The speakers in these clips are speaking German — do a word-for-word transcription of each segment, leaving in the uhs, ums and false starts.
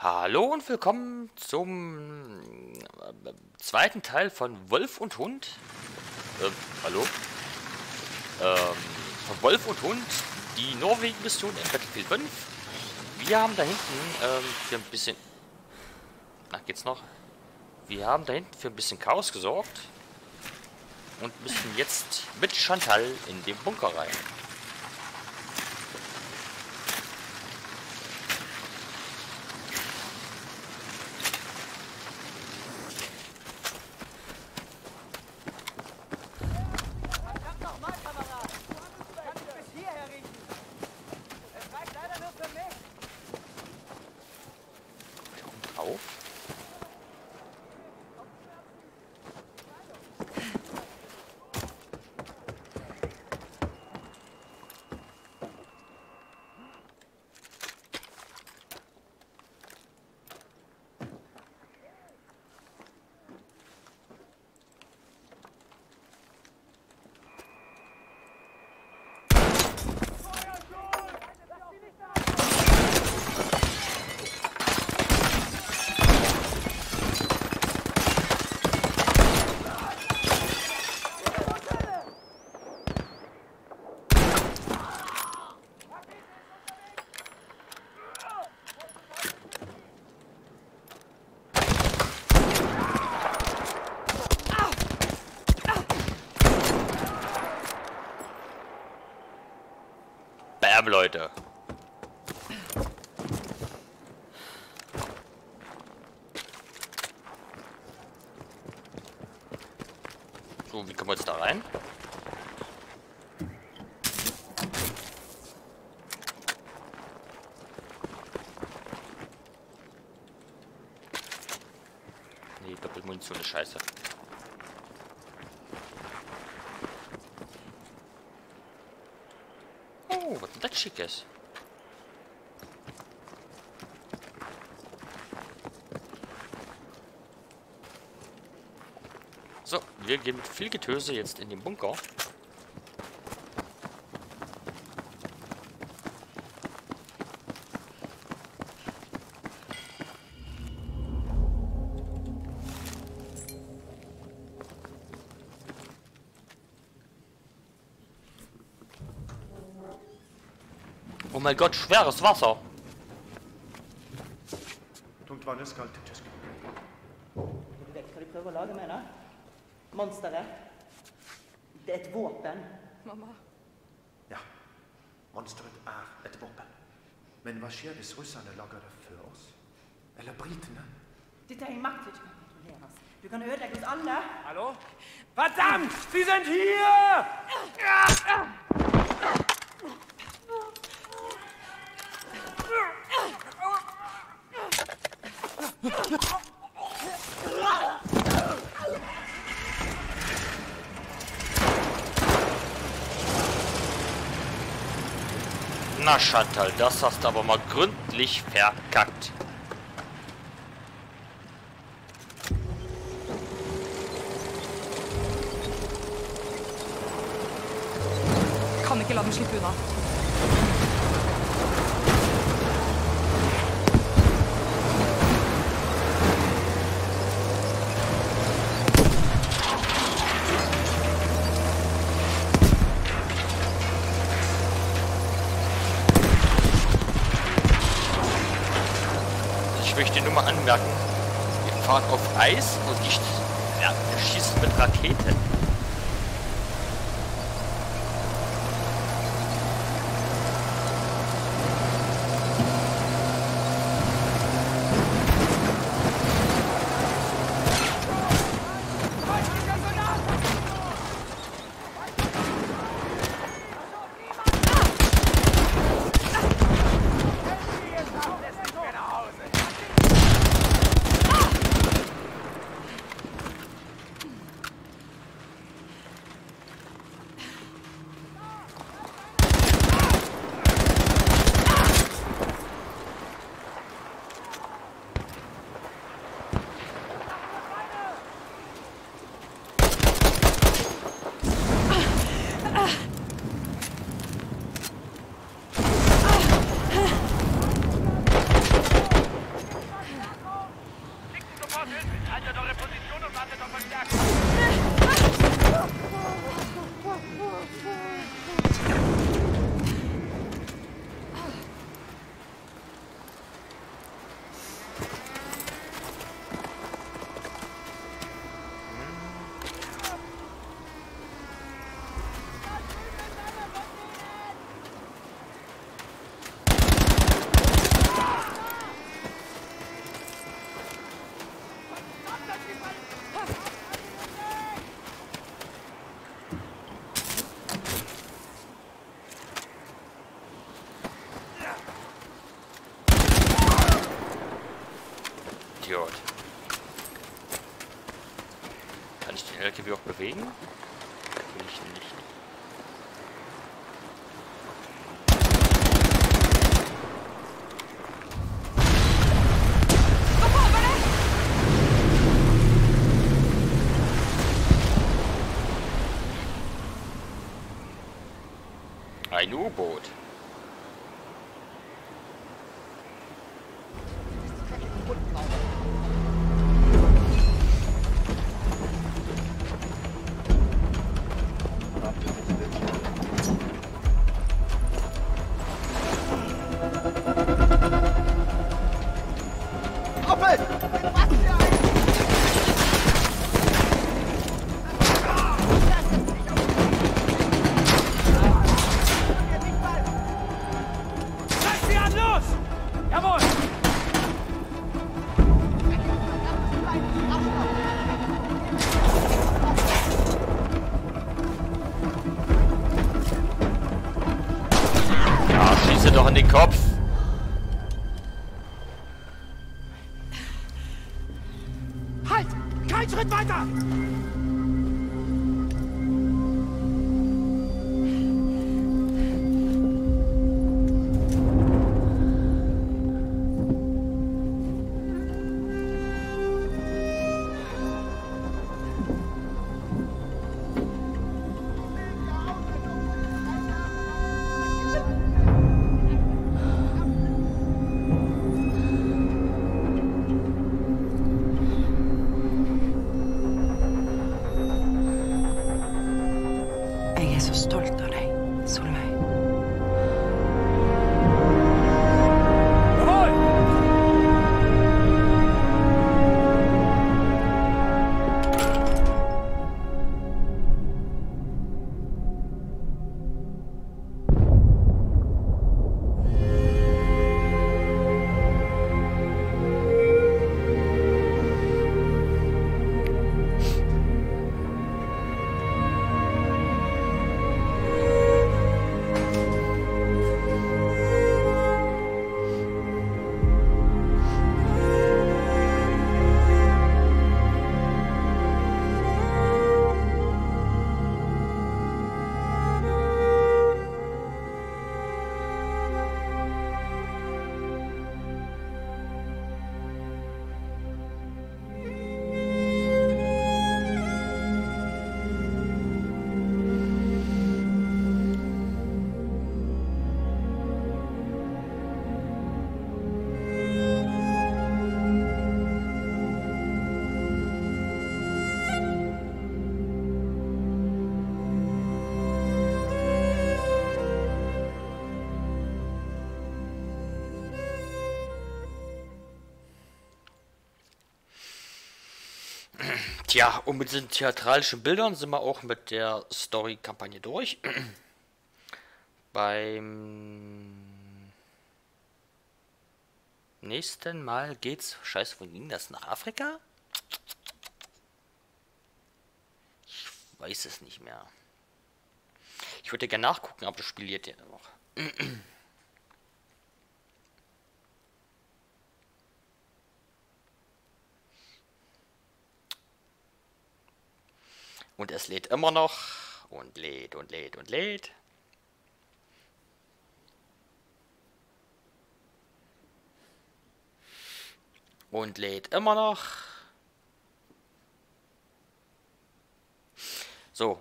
Hallo und willkommen zum äh, zweiten Teil von Wolf und Hund. Ähm, hallo? Ähm, von Wolf und Hund, die Norwegen-Mission in Battlefield fünf. Wir haben da hinten ähm, für ein bisschen... Na, geht's noch? Wir haben da hinten für ein bisschen Chaos gesorgt und müssen jetzt mit Chantal in den Bunker rein. Auf. Bam, Leute. So, wie kommen wir jetzt da rein? Nee, Doppelmunition ist scheiße. Oh, was denn das Schickes? So, wir gehen mit viel Getöse jetzt in den Bunker. Oh mein Gott, schweres Wasser. Tungt vann är skallt i Tyskland. Du vet hva de prøver å lage med det? Monsteret. Det er et våpen. Mamma. Ja, monstret er et våpen. Men hva skjer hvis russerne lager det før oss? Eller britene? Dette er en makt som ikke kan kontrolleres. Du kan ødelegge oss alle. Hallo? Verdammt! Sie sind hier! Na Chantal, das hast du aber mal gründlich verkackt. Kan ikke la dem slippe unna. Ich möchte nur mal anmerken, wir fahren auf Eis und die ja, wir schießen mit Raketen. Idiot. Kann ich den L K W auch bewegen? Natürlich nicht. Ein U-Boot. Doch in den Kopf. Halt! Kein Schritt weiter! Jeg er så stolt av deg, Solveig. Tja, und mit diesen theatralischen Bildern sind wir auch mit der Story-Kampagne durch. Beim nächsten Mal geht's, scheiße, von ging das nach Afrika? Ich weiß es nicht mehr. Ich würde gerne nachgucken, aber das Spiel jetzt ja noch. Und es lädt immer noch und lädt und lädt und lädt. Und lädt immer noch. So.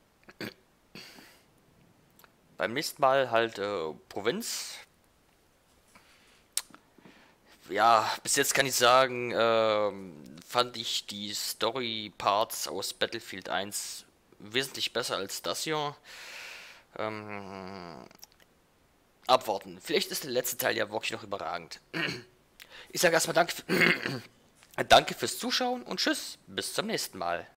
Beim nächsten Mal halt äh, Provinz. Ja, bis jetzt kann ich sagen, äh, fand ich die Story-Parts aus Battlefield eins wesentlich besser als das hier. Ähm, abwarten. Vielleicht ist der letzte Teil ja wirklich noch überragend. Ich sage erstmal danke, danke fürs Zuschauen und tschüss, bis zum nächsten Mal.